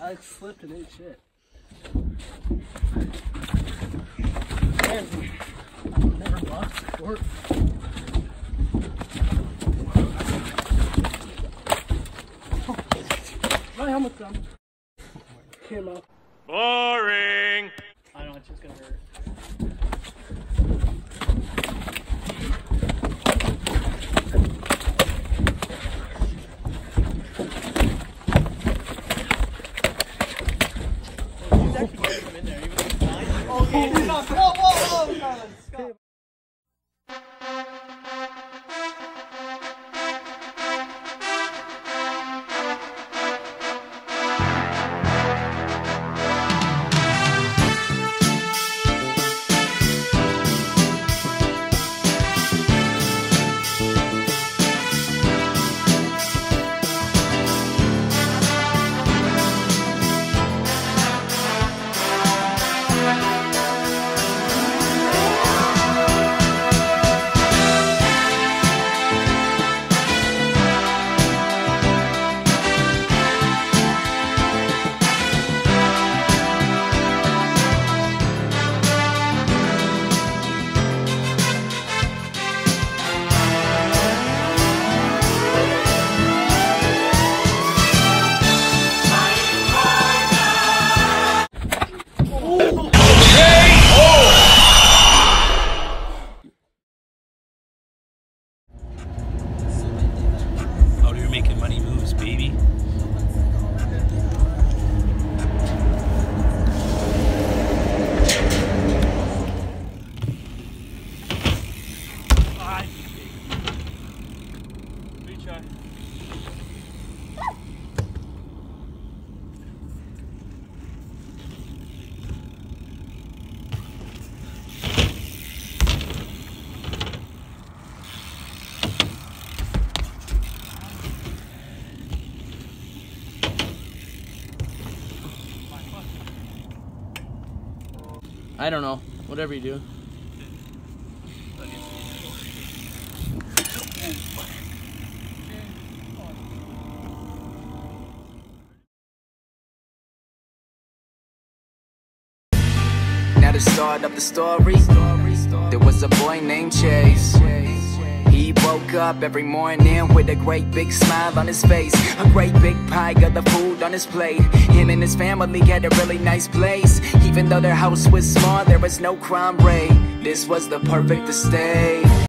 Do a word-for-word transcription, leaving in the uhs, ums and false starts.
I slipped and ate shit. Man, I've never boxed before. My helmet's done. Came up. Boring! I know, it's just gonna hurt. Making money moves, baby. Ah, retry. I don't know. Whatever you do. Now the start of the story, there was a boy named Chase. He woke up every morning with a great big smile on his face, a great big pie of the food on his plate. Him and his family had a really nice place. Even though their house was small, there was no crime rate. This was the perfect estate.